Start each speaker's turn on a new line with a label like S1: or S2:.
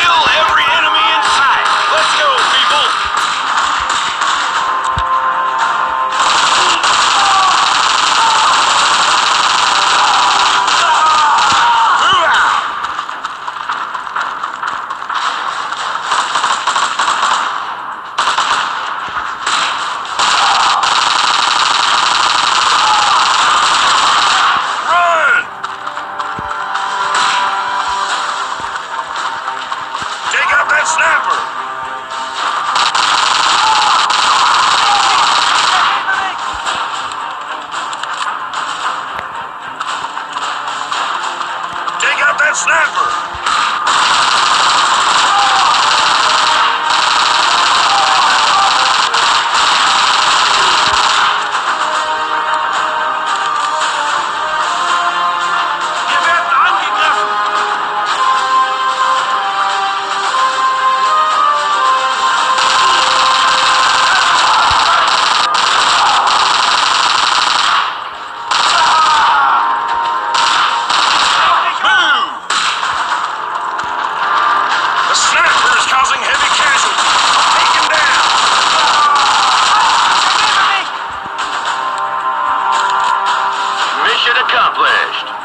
S1: Kill every enemy in sight. Let's go, people. Move out. Run. Take out that sniper. Take out that sniper! Wir werden angegriffen! Move! The sniper is causing heavy casualties. Take him down! Mission accomplished.